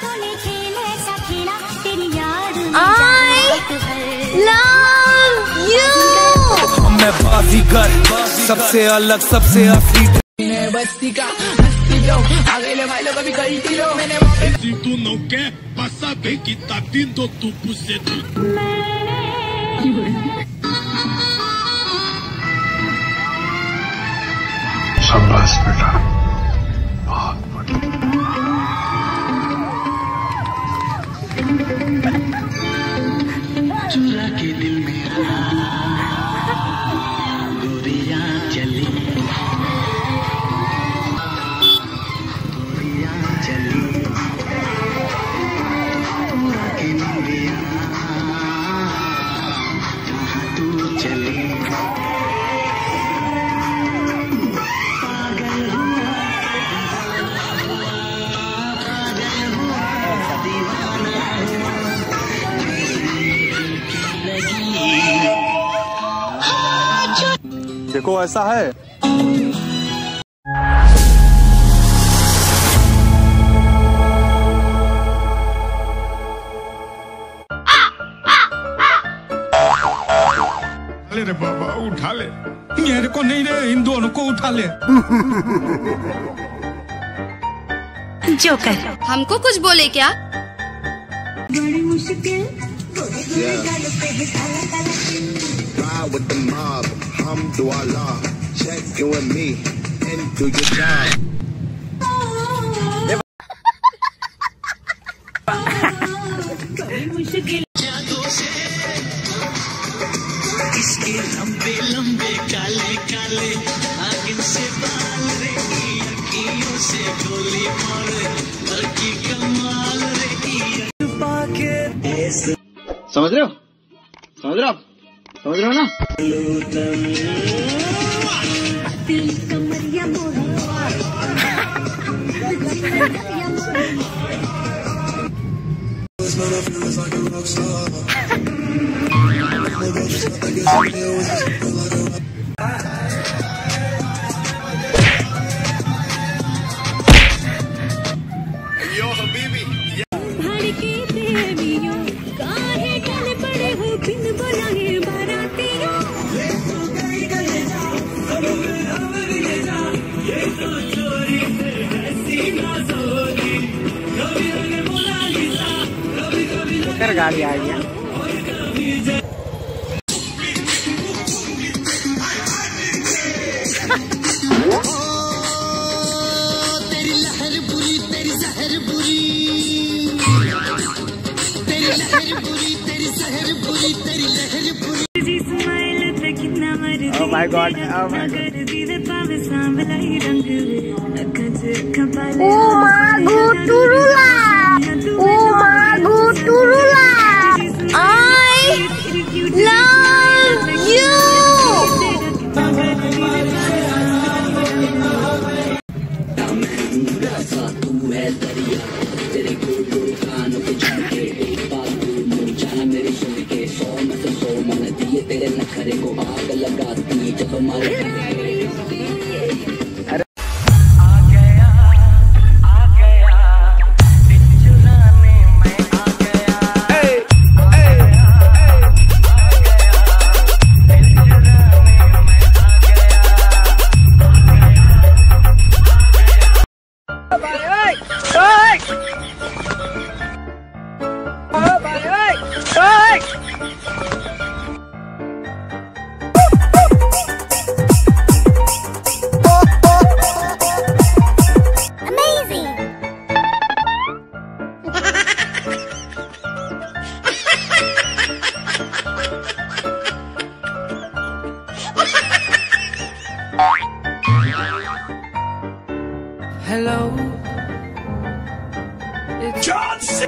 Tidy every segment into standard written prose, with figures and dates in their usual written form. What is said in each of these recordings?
मैं बाजीगर सबसे अलग सबसे असली बस्ती का हस्ती लो आगे ले भाई लोग अभी गलती लो मैंने tu não quer passar bem que tá vindo tu buceto. शाबाश बेटा बहुत बढ़िया। चुरा के दिल मेरा गोरिया चली देखो ऐसा है। रे बाबा उठा ले मेरे को नहीं रे, इन दोनों को उठा ले। जोकर हमको कुछ बोले क्या? बड़ी मुश्किल with the mob, hamdulillah, check you and me, and do your job. इसके लंबे लंबे काले काले आगे से बाल रे, अखियों से गोली मारे, लड़की कमाल रे, छुपा के समझ रहे हो समझ रहे हो समझ रहे हो ना? Yo habibi गाड़ी आ गया। तेरी लहर बुरी तेरी जहर बुरी, तेरी लहर बुरी तेरी जहर बुरी, तेरी लहर बुरी। Oh my God, oh my God. तेरे नखरे को आग लगाती जब हमारे Hello. Johnson.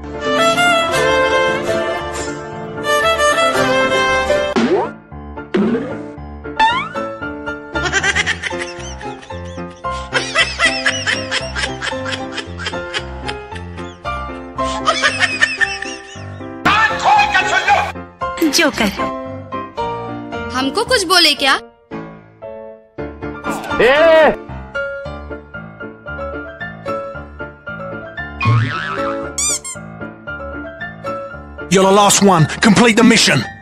जोकर हमको कुछ बोले क्या? You're the last one. Complete the mission.